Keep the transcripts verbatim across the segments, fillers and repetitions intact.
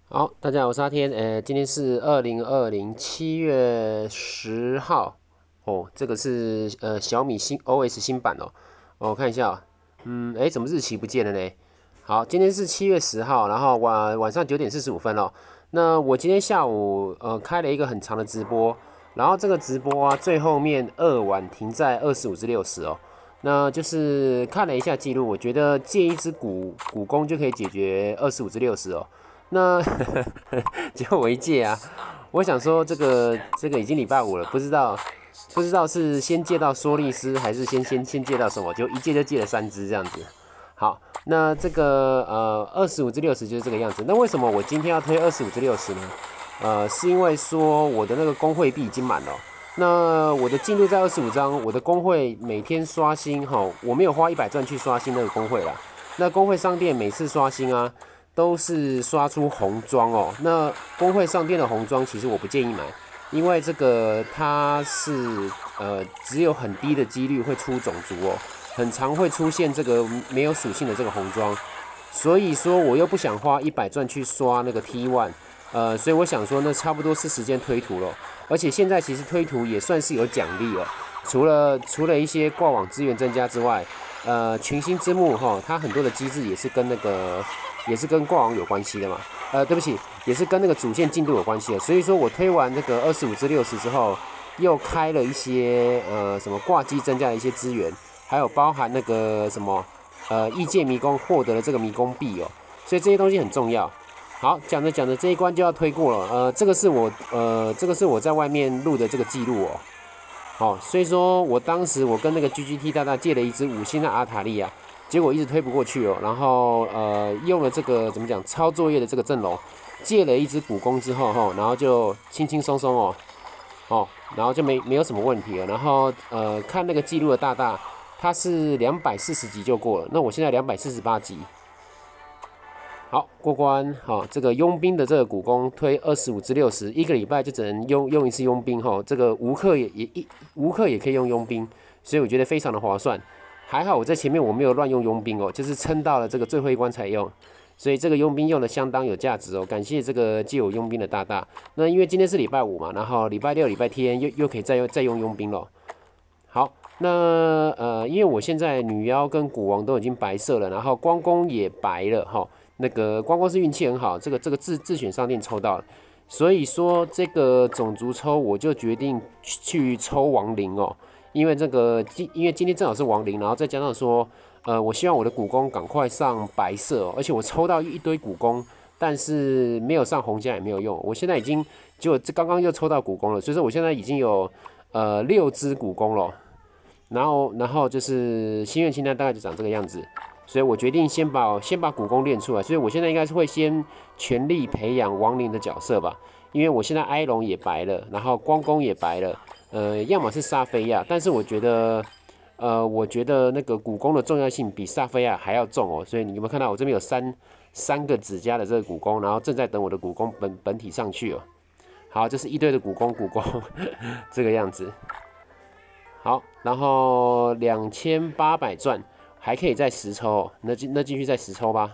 好，大家好，我是阿天。呃，今天是二零二零七月十号哦，这个是呃小米新 O S 新版哦。哦，我看一下哦，嗯，哎，怎么日期不见了呢？好，今天是七月十号，然后晚晚上九点四十五分哦。那我今天下午呃开了一个很长的直播，然后这个直播啊最后面二晚停在二十五至六十哦。那就是看了一下记录，我觉得借一支股股工就可以解决二十五至六十哦。那结果我一借啊，我想说这个这个已经礼拜五了，不知道不知道是先借到缩利斯还是先先先借到什么，就一借就借了三支这样子。好，那这个呃二十五至六十就是这个样子。那为什么我今天要推二十五至六十呢？呃，是因为说我的那个工会币已经满了哦。那我的进度在二十五张，我的工会每天刷新哈，我没有花一百钻去刷新那个工会啦。那工会商店每次刷新啊，都是刷出红装哦。那工会商店的红装其实我不建议买，因为这个它是呃只有很低的几率会出种族哦，很常会出现这个没有属性的这个红装，所以说我又不想花一百钻去刷那个 T 一，呃，所以我想说那差不多是时间推图了。而且现在其实推图也算是有奖励了，除了除了一些挂网资源增加之外，呃，群星之幕哈，它很多的机制也是跟那个也是跟挂网有关系的嘛。呃，对不起，也是跟那个主线进度有关系的。所以说我推完那个二十五至六十之后，又开了一些呃什么挂机增加的一些资源，还有包含那个什么呃异界迷宫获得了这个迷宫币哦，所以这些东西很重要。好，讲着讲着这一关就要推过了，呃，这个是我呃这个是我在外面录的这个记录哦。好，所以说我当时我跟那个 G G T 大大借了一支五星的阿塔利亚，结果一直推不过去哦，然后呃用了这个怎么讲抄作业的这个阵容，借了一支古弓之后哈，然后就轻轻松松哦，哦，然后就没没有什么问题了，然后呃看那个记录的大大，他是两百四十级就过了，那我现在两百四十八级。好，过关。好，这个佣兵的这个股工推二十五至六十，一个礼拜就只能用用一次佣兵哈。这个无氪也也一无氪也可以用佣兵，所以我觉得非常的划算。还好我在前面我没有乱用佣兵哦，就是撑到了这个最后一关才用，所以这个佣兵用的相当有价值哦。感谢这个借我佣兵的大大。那因为今天是礼拜五嘛，然后礼拜六、礼拜天又又可以再用再用佣兵了。好，那呃，因为我现在女妖跟古王都已经白色了，然后光公也白了哈。那个光光是运气很好，这个这个自自选商店抽到了，所以说这个种族抽我就决定去抽亡灵哦，因为这个今因为今天正好是亡灵，然后再加上说，呃，我希望我的古弓赶快上白色哦，而且我抽到一堆古弓，但是没有上红家也没有用，我现在已经就这刚刚又抽到古弓了，所以说我现在已经有呃六只古弓了，然后然后就是心愿清单大概就长这个样子。所以我决定先把先把古弓练出来，所以我现在应该是会先全力培养亡灵的角色吧，因为我现在埃隆也白了，然后光弓也白了，呃，要么是萨菲亚，但是我觉得，呃，我觉得那个古弓的重要性比萨菲亚还要重哦，所以你有没有看到我这边有三三个指甲的这个古弓，然后正在等我的古弓本本体上去哦。好，这是一堆的古弓古弓这个样子。好，然后两千八百钻。还可以再十抽哦，那继那继续再十抽吧。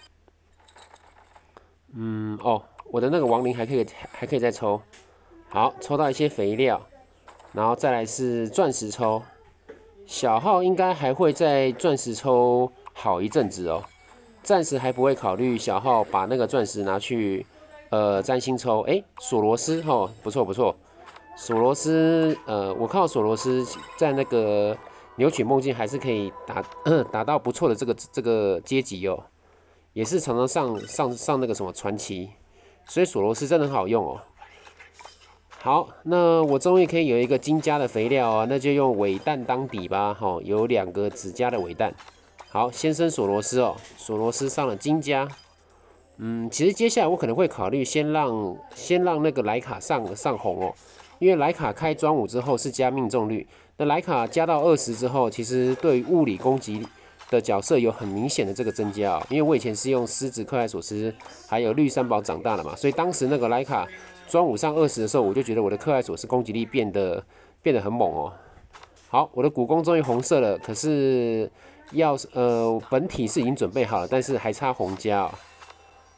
嗯，哦，我的那个亡灵还可以还可以再抽。好，抽到一些肥料，然后再来是钻石抽。小号应该还会在钻石抽好一阵子哦，暂时还不会考虑小号把那个钻石拿去呃占星抽。哎，索罗斯哦，不错不错。索罗斯，呃，我看到索罗斯在那个扭曲梦境还是可以达达到不错的这个这个阶级哦，也是常常上上上那个什么传奇，所以索罗斯真的很好用哦。好，那我终于可以有一个金加的肥料啊，那就用尾蛋当底吧。哈、哦，有两个子加的尾蛋。好，先生索罗斯哦，索罗斯上了金加。嗯，其实接下来我可能会考虑先让先让那个莱卡上上红哦。因为莱卡开专武之后是加命中率，那莱卡加到二十之后，其实对物理攻击的角色有很明显的这个增加啊、哦。因为我以前是用狮子、克莱索斯还有绿三宝长大的嘛，所以当时那个莱卡专武上二十的时候，我就觉得我的克莱索斯攻击力变得变得很猛哦。好，我的古弓终于红色了，可是要呃本体是已经准备好了，但是还差红加哦。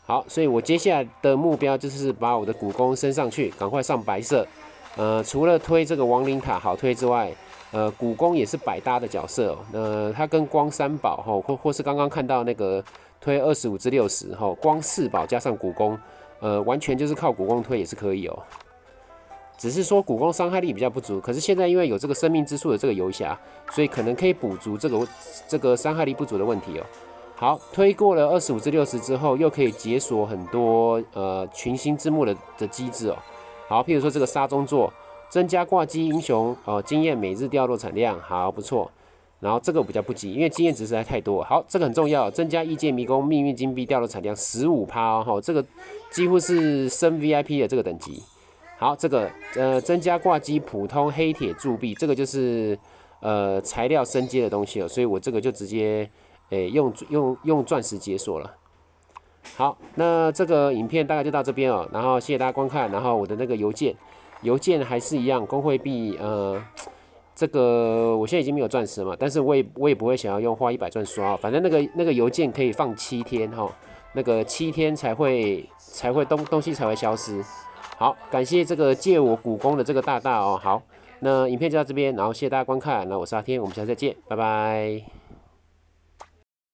好，所以我接下来的目标就是把我的古弓升上去，赶快上白色。呃，除了推这个亡灵塔好推之外，呃，古弓也是百搭的角色哦。呃，它跟光三宝吼，或或是刚刚看到那个推二十五至六十吼，光四宝加上古弓，呃，完全就是靠古弓推也是可以哦。只是说古弓伤害力比较不足，可是现在因为有这个生命之树的这个游侠，所以可能可以补足这个这个伤害力不足的问题哦。好，推过了二十五至六十之后，又可以解锁很多呃群星之木的的机制哦。好，譬如说这个沙中座，增加挂机英雄哦经验每日掉落产量，好不错。然后这个比较不急，因为经验值实在太多。好，这个很重要，增加异界迷宫命运金币掉落产量十五趴哦，吼，这个几乎是升 V I P 的这个等级。好，这个呃增加挂机普通黑铁铸币，这个就是呃材料升阶的东西哦，所以我这个就直接。诶，用用用钻石解锁了。好，那这个影片大概就到这边哦，然后谢谢大家观看。然后我的那个邮件，邮件还是一样，工会币，呃，这个我现在已经没有钻石了嘛，但是我也我也不会想要用花一百钻刷，反正那个那个邮件可以放七天哈、哦，那个七天才会才会东东西才会消失。好，感谢这个借我古弓的这个大大哦。好，那影片就到这边，然后谢谢大家观看，那我是阿天，我们下次再见，拜拜。